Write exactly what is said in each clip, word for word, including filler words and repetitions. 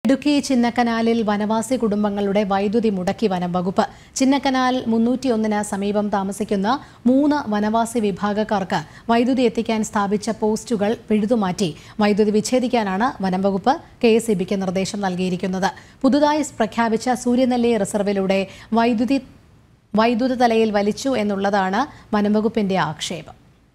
ഇടുക്കി ചിന്നക്കനാലിൽ വനവാസി കുടുംബങ്ങളുടെ വൈദ്യുതി മുടക്കി വനം വകുപ്പ്. ചിന്നക്കനാൽ മുന്നൂറ്റിയൊന്നിന് സമീപം താമസിക്കുന്ന മൂന്ന് വനവാസി വിഭാഗക്കാർക്ക് വൈദ്യുതി എത്തിക്കാൻ സ്ഥാപിച്ച പോസ്റ്റുകൾ പിഴുതുമാറ്റി വൈദ്യുതി വിച്ഛേദിക്കാനാണ് വനം വകുപ്പ് കെ എസ് ഇ ബിക്ക് നിർദ്ദേശം നൽകിയിരിക്കുന്നത്. പുതുതായി പ്രഖ്യാപിച്ച സൂര്യനെല്ലി റിസർവിലൂടെ വൈദ്യുതി വൈദ്യുത തലയിൽ വലിച്ചു എന്നുള്ളതാണ് വനം വകുപ്പിന്റെ ആക്ഷേപം.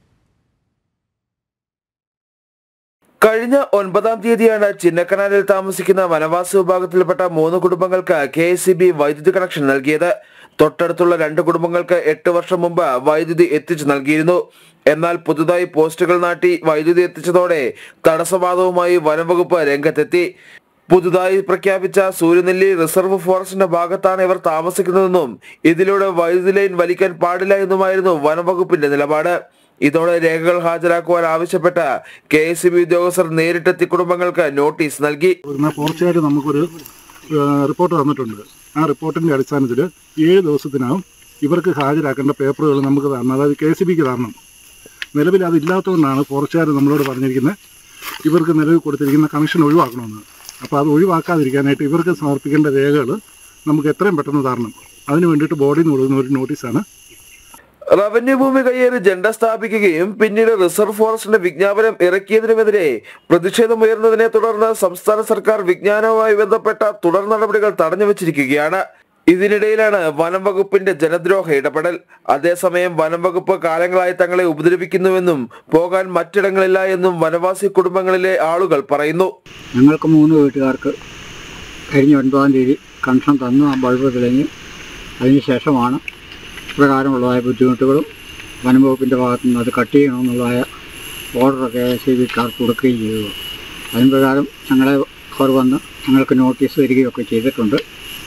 കഴിഞ്ഞ ഒൻപതാം തീയതിയാണ് ചിന്നക്കനാലിൽ താമസിക്കുന്ന വനവാസി വിഭാഗത്തിൽപ്പെട്ട മൂന്ന് കുടുംബങ്ങൾക്ക് കെ എസ് ഇ ബി വൈദ്യുതി കണക്ഷൻ നൽകിയത്. തൊട്ടടുത്തുള്ള രണ്ട് കുടുംബങ്ങൾക്ക് എട്ട് വർഷം മുമ്പ് വൈദ്യുതി എത്തിച്ചു നൽകിയിരുന്നു. എന്നാൽ പുതുതായി പോസ്റ്റുകൾ നാട്ടി വൈദ്യുതി എത്തിച്ചതോടെ തടസ്സവാദവുമായി വനംവകുപ്പ് രംഗത്തെത്തി. പുതുതായി പ്രഖ്യാപിച്ച സൂര്യനെല്ലി റിസർവ് ഫോറസ്റ്റിന്റെ ഭാഗത്താണ് ഇവർ താമസിക്കുന്നതെന്നും ഇതിലൂടെ വൈദ്യുതി ലൈൻ വലിക്കാൻ പാടില്ല എന്നുമായിരുന്നു വനംവകുപ്പിന്റെ നിലപാട്. ഇതോടെ രേഖകൾ ഹാജരാക്കുവാൻ ആവശ്യപ്പെട്ട കെ എസ് ഇ ബി ഉദ്യോഗസ്ഥർ നേരിട്ടെത്തി കുടുംബങ്ങൾക്ക് നോട്ടീസ് നൽകി. ഫോറസ്റ്റുകാർ നമുക്കൊരു റിപ്പോർട്ട് തന്നിട്ടുണ്ട്. ആ റിപ്പോർട്ടിന്റെ അടിസ്ഥാനത്തിൽ ഏഴ് ദിവസത്തിനകം ഇവർക്ക് ഹാജരാക്കേണ്ട പേപ്പറുകൾ നമുക്ക് തരണം, അതായത് കെ എസ് ഇ ബിക്ക് തരണം. നിലവിൽ അതില്ലാത്തതുകൊണ്ടാണ് ഫോറസ്റ്റുകാർ നമ്മളോട് പറഞ്ഞിരിക്കുന്നത് ഇവർക്ക് നിലവിൽ കൊടുത്തിരിക്കുന്ന കണക്ഷൻ ഒഴിവാക്കണമെന്ന്. അപ്പോൾ അത് ഒഴിവാക്കാതിരിക്കാനായിട്ട് ഇവർക്ക് സമർപ്പിക്കേണ്ട രേഖകൾ നമുക്ക് എത്രയും പെട്ടെന്ന് തരണം. അതിന് വേണ്ടിയിട്ട് ബോർഡിൽ നിന്ന് കൊടുക്കുന്ന ഒരു നോട്ടീസാണ്. റവന്യൂ ഭൂമി കയ്യേറി ജെണ്ട സ്ഥാപിക്കുകയും പിന്നീട് റിസർവ് ഫോറസ്റ്റിന്റെ വിജ്ഞാപനം ഇറക്കിയതിനുമെതിരെ പ്രതിഷേധമുയർന്നതിനെ തുടർന്ന് സംസ്ഥാന സർക്കാർ വിജ്ഞാനവുമായി ബന്ധപ്പെട്ട തുടർ നടപടികൾ തടഞ്ഞുവച്ചിരിക്കുകയാണ്. ഇതിനിടയിലാണ് വനം വകുപ്പിന്റെ ജനദ്രോഹ ഇടപെടൽ. അതേസമയം വനം വകുപ്പ് കാലങ്ങളായി തങ്ങളെ ഉപദ്രവിക്കുന്നുവെന്നും പോകാൻ മറ്റിടങ്ങളില്ല എന്നും വനവാസി കുടുംബങ്ങളിലെ ആളുകൾ പറയുന്നു. ഞങ്ങൾക്ക് മൂന്ന് വീട്ടുകാർക്ക് കഴിഞ്ഞ ഒൻപതാം തീയതി കണക്ഷൻ തന്നു. ആ ബൾബ് തെളിഞ്ഞ് അതിനുശേഷമാണ് പ്രകാരമുള്ളതായ ബുദ്ധിമുട്ടുകളും വനം വകുപ്പിൻ്റെ ഭാഗത്തു നിന്ന് അത് കട്ട് ചെയ്യണമെന്നുള്ളതായ ഓർഡറൊക്കെ എസ് ഇ ബിക്കാർക്ക് കൊടുക്കുകയും ചെയ്തു. അതിന് പ്രകാരം ഞങ്ങളെ അവർ വന്ന് ഞങ്ങൾക്ക് നോട്ടീസ് വരികയൊക്കെ ചെയ്തിട്ടുണ്ട്.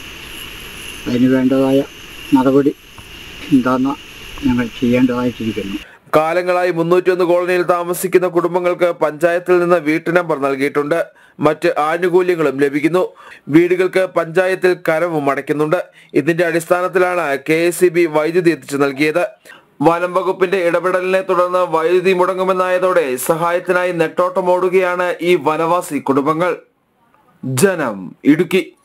അതിന് വേണ്ടതായ നടപടി എന്താണെന്ന് ഞങ്ങൾ ചെയ്യേണ്ടതായിട്ടിരിക്കുന്നു. കാലങ്ങളായി മുന്നൂറ്റിയൊന്ന് കോളനിയിൽ താമസിക്കുന്ന കുടുംബങ്ങൾക്ക് പഞ്ചായത്തിൽ നിന്ന് വീട്ടു നമ്പർ നൽകിയിട്ടുണ്ട്. മറ്റ് ആനുകൂല്യങ്ങളും ലഭിക്കുന്നു. വീടുകൾക്ക് പഞ്ചായത്തിൽ കരവും അടയ്ക്കുന്നുണ്ട്. ഇതിന്റെ അടിസ്ഥാനത്തിലാണ് കെ എസ് ഇ ബി വൈദ്യുതി എത്തിച്ചു നൽകിയത്. വനം വകുപ്പിന്റെ ഇടപെടലിനെ തുടർന്ന് വൈദ്യുതി മുടങ്ങുമെന്നായതോടെ സഹായത്തിനായി നെട്ടോട്ടമോടുകയാണ് ഈ വനവാസി കുടുംബങ്ങൾ. ജനം, ഇടുക്കി.